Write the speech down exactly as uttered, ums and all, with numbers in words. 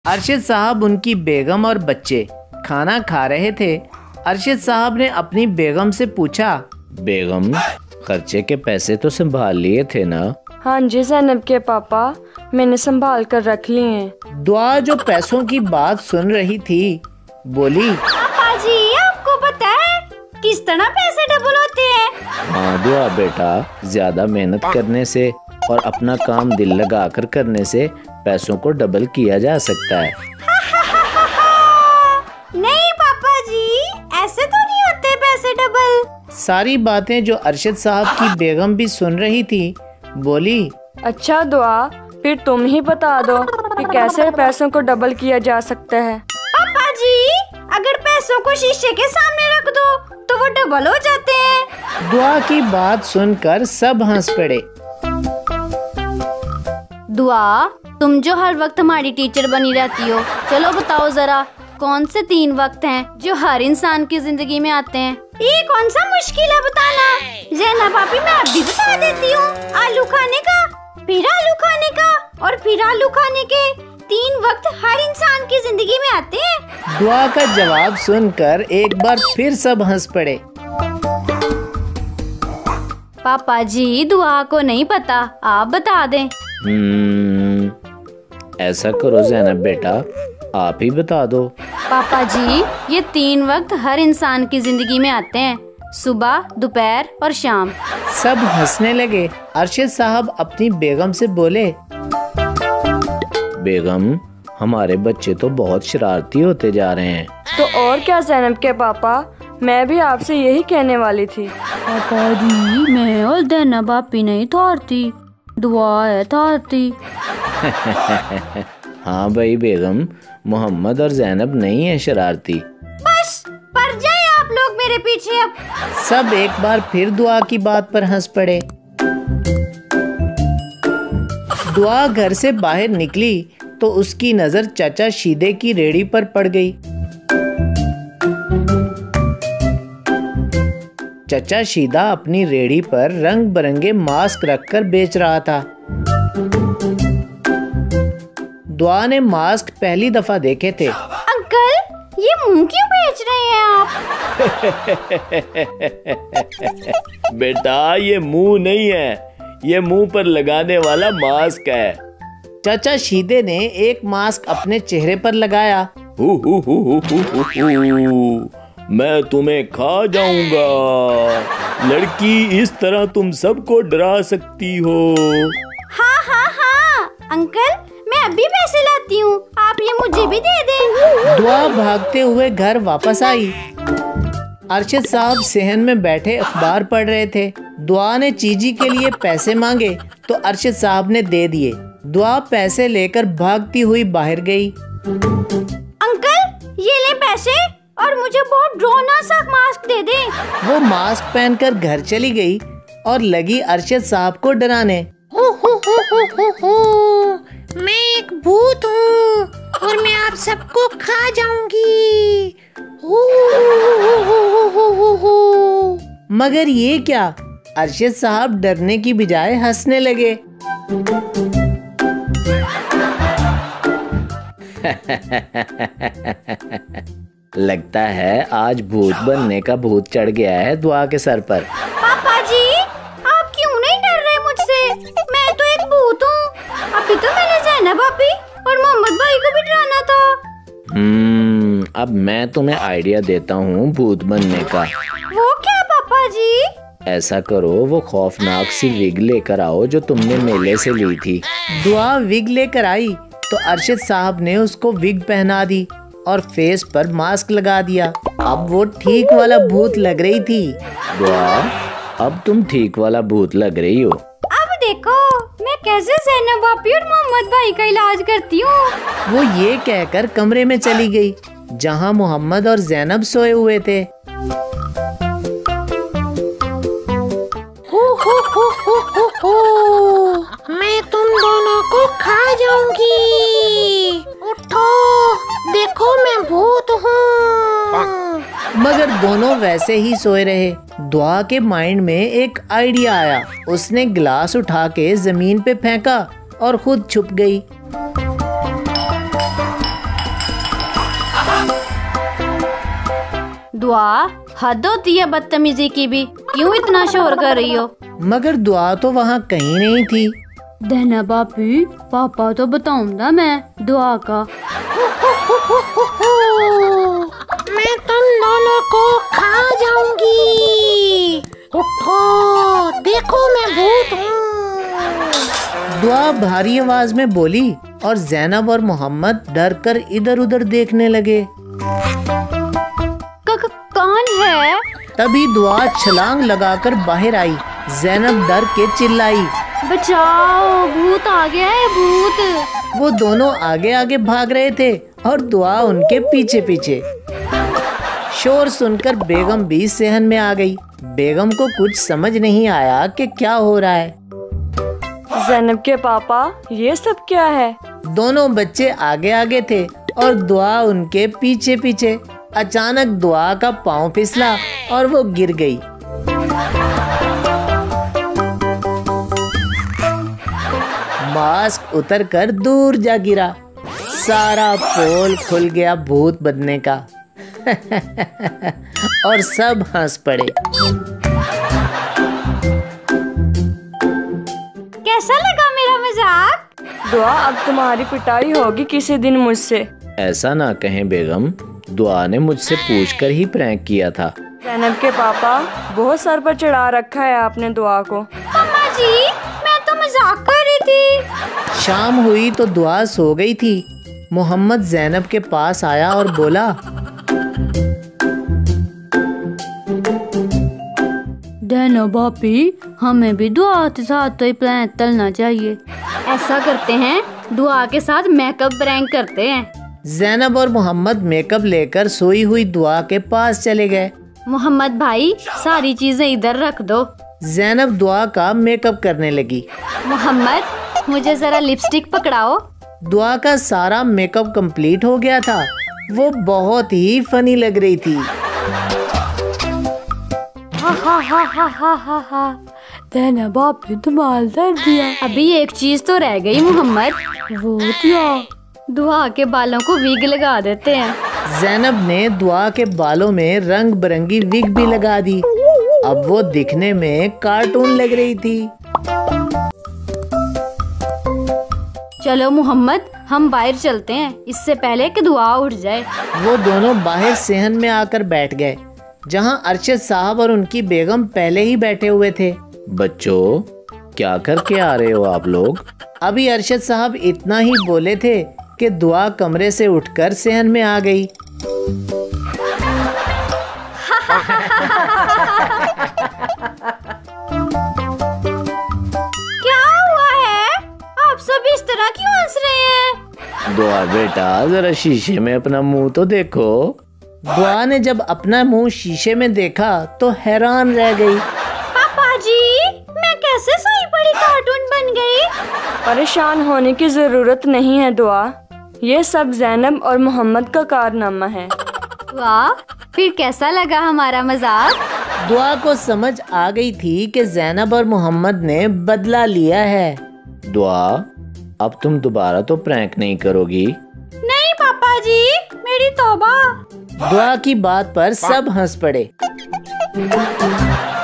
अरशद साहब, उनकी बेगम और बच्चे खाना खा रहे थे। अरशद साहब ने अपनी बेगम से पूछा, बेगम, खर्चे के पैसे तो संभाल लिए थे ना? हाँ जी ज़ैनब के पापा, मैंने संभाल कर रख लिए हैं। दुआ जो पैसों की बात सुन रही थी बोली, पापा जी, आपको पता है किस तरह पैसे डबल होते हैं? हाँ दुआ बेटा, ज्यादा मेहनत करने से और अपना काम दिल लगा कर करने से पैसों को डबल किया जा सकता है। नहीं पापा जी, ऐसे तो नहीं होते पैसे डबल। सारी बातें जो अरशद साहब की बेगम भी सुन रही थी बोली, अच्छा दुआ, फिर तुम ही बता दो कि कैसे पैसों को डबल किया जा सकता है। पापा जी, अगर पैसों को शीशे के सामने रख दो तो वो डबल हो जाते हैं। दुआ की बात सुनकर सब हंस पड़े। दुआ, तुम जो हर वक्त हमारी टीचर बनी रहती हो, चलो बताओ जरा, कौन से तीन वक्त हैं जो हर इंसान की जिंदगी में आते हैं? ये कौन सा मुश्किल है बताना। ज़ैनब भाभी, मैं अभी बता देती हूँ। आलू खाने का, फिर आलू खाने का और फिर आलू खाने के तीन वक्त हर इंसान की जिंदगी में आते हैं। दुआ का जवाब सुनकर एक बार फिर सब हंस पड़े। पापा जी, दुआ को नहीं पता, आप बता दें। हम्म, ऐसा करो ज़ैनब बेटा, आप ही बता दो। पापा जी, ये तीन वक्त हर इंसान की जिंदगी में आते हैं, सुबह, दोपहर और शाम। सब हंसने लगे। अरशद साहब अपनी बेगम से बोले, बेगम, हमारे बच्चे तो बहुत शरारती होते जा रहे हैं। तो और क्या ज़ैनब के पापा, मैं भी आपसे यही कहने वाली थी। पापा जी, मैं और ज़ैनब भाभी नहीं थारती, दुआ है थारती। हाँ भाई बेगम, मोहम्मद और ज़ैनब नहीं है शरारती। बस पड़ जाए आप लोग मेरे पीछे अब। सब एक बार फिर दुआ की बात पर हंस पड़े। दुआ घर से बाहर निकली तो उसकी नजर चाचा शीदे की रेहड़ी पर पड़ गई। चाचा शीदा अपनी रेहड़ी पर रंग बिरंगे मास्क रखकर बेच रहा था। दुआ ने मास्क पहली दफा देखे थे। अंकल, ये मुंह क्यों बेच रहे हैं आप? बेटा, ये मुंह नहीं है, ये मुंह पर लगाने वाला मास्क है। चाचा शीदे ने एक मास्क अपने चेहरे पर लगाया। हु हु हु हु हु हु हु, मैं तुम्हें खा जाऊंगा। लड़की, इस तरह तुम सबको डरा सकती हो। हाँ हाँ हाँ अंकल, मैं अभी पैसे लाती हूँ, आप ये मुझे भी दे दें। दुआ भागते हुए घर वापस आई। अरशद साहब सेहन में बैठे अखबार पढ़ रहे थे। दुआ ने चीजी के लिए पैसे मांगे तो अरशद साहब ने दे दिए। दुआ पैसे लेकर भागती हुई बाहर गई। अंकल, ये ले पैसे और मुझे बहुत ड्रोना सा मास्क दे दे। वो मास्क पहनकर घर चली गई और लगी अरशद साहब को डराने। हो हो हो हो हो हो, मैं एक भूत हूँ और मैं आप सबको खा जाऊंगी। हो हो हो हो हो हो। मगर ये क्या? अरशद साहब डरने की बजाय हंसने लगे। लगता है आज भूत बनने का भूत चढ़ गया है दुआ के सर पर। पापा जी, आप क्यों नहीं डर रहे मुझसे? मैं तो एक भूत हूँ। अभी तो मैंने ज़ैनब भाभी और मोहम्मद भाई को भी डराना था। हम्म, अब मैं तुम्हें आइडिया देता हूँ भूत बनने का। वो क्या पापा जी? ऐसा करो, वो खौफनाक सी विग लेकर आओ जो तुमने मेले से ली थी। दुआ विग लेकर आई तो अरशद साहब ने उसको विग पहना दी और फेस पर मास्क लगा दिया। अब वो ठीक वाला भूत लग रही थी। दुआ, अब तुम ठीक वाला भूत लग रही हो। अब देखो मैं कैसे ज़ैनब भाभी और मोहम्मद भाई का इलाज करती हूँ। वो ये कहकर कमरे में चली गई जहाँ मोहम्मद और ज़ैनब सोए हुए थे। हो हो हो हो हो हो, मैं तुम दोनों को खा जाऊंगी। उठो, देखो मैं भूत हूँ। मगर दोनों वैसे ही सोए रहे। दुआ के माइंड में एक आइडिया आया। उसने गिलास उठा के जमीन पे फेंका और खुद छुप गई। दुआ, हद होती है बदतमीजी की भी, क्यों इतना शोर कर रही हो? मगर दुआ तो वहाँ कहीं नहीं थी। देना बापी, पापा तो बताऊंगा मैं दुआ का। मैं तुम दोनों को खा जाऊंगी। उठो, देखो मैं भूत हूँ। दुआ भारी आवाज में बोली और ज़ैनब और मोहम्मद डर कर इधर उधर देखने लगे। क- क- कौन है? तभी दुआ छलांग लगाकर बाहर आई। ज़ैनब डर के चिल्लाई, बचाओ, भूत आ गया है, भूत। वो दोनों आगे आगे भाग रहे थे और दुआ उनके पीछे पीछे। शोर सुनकर बेगम भी सहन में आ गई। बेगम को कुछ समझ नहीं आया कि क्या हो रहा है। ज़ैनब के पापा, ये सब क्या है? दोनों बच्चे आगे आगे थे और दुआ उनके पीछे पीछे। अचानक दुआ का पांव फिसला और वो गिर गई। मास्क उतरकर दूर जा गिरा। सारा पोल खुल गया भूत बनने का। और सब हंस पड़े। कैसा लगा मेरा मजाक? दुआ, अब तुम्हारी पिटाई होगी किसी दिन मुझसे। ऐसा ना कहें बेगम, दुआ ने मुझसे पूछकर ही प्रैंक किया था। ज़ैनब के पापा, बहुत सर पर चढ़ा रखा है आपने दुआ को। अम्मा जी, मैं तो मजाक कर रही थी। शाम हुई तो दुआ सो गई थी। मोहम्मद ज़ैनब के पास आया और बोला, देना बापी, हमें भी दुआ के साथ तो ही प्लान तलना चाहिए। ऐसा करते हैं, दुआ के साथ मेकअप प्रैंक करते हैं। ज़ैनब और मोहम्मद मेकअप लेकर सोई हुई दुआ के पास चले गए। मोहम्मद भाई, सारी चीजें इधर रख दो। ज़ैनब दुआ का मेकअप करने लगी। मोहम्मद, मुझे जरा लिपस्टिक पकड़ाओ। दुआ का सारा मेकअप कंप्लीट हो गया था। वो बहुत ही फनी लग रही थी। हा हा हा हा हा हा हा। देना बापी, धमाल कर दिया। अभी एक चीज तो रह गई मोहम्मद। वो क्या? दुआ के बालों को विग लगा देते हैं। ज़ैनब ने दुआ के बालों में रंग बिरंगी विग भी लगा दी। अब वो दिखने में कार्टून लग रही थी। चलो मोहम्मद, हम बाहर चलते हैं, इससे पहले कि दुआ उठ जाए। वो दोनों बाहर सेहन में आकर बैठ गए, जहां अरशद साहब और उनकी बेगम पहले ही बैठे हुए थे। बच्चों, क्या करके आ रहे हो आप लोग? अभी अरशद साहब इतना ही बोले थे कि दुआ कमरे से उठकर सेहन में आ गई। क्या हुआ है? आप सब इस तरह क्यों हंस रहे हैं? दुआ बेटा, जरा शीशे में अपना मुंह तो देखो। दुआ ने जब अपना मुंह शीशे में देखा तो हैरान रह गई। पापा जी, मैं कैसे सोई पड़ी कार्टून बन गई? परेशान होने की जरूरत नहीं है दुआ, ये सब ज़ैनब और मोहम्मद का कारनामा है। वाह, फिर कैसा लगा हमारा मजाक? दुआ को समझ आ गई थी कि ज़ैनब और मोहम्मद ने बदला लिया है। दुआ, अब तुम दोबारा तो प्रैंक नहीं करोगी? नहीं पापा जी, मेरी तौबा। दुआ की बात पर सब हंस पड़े।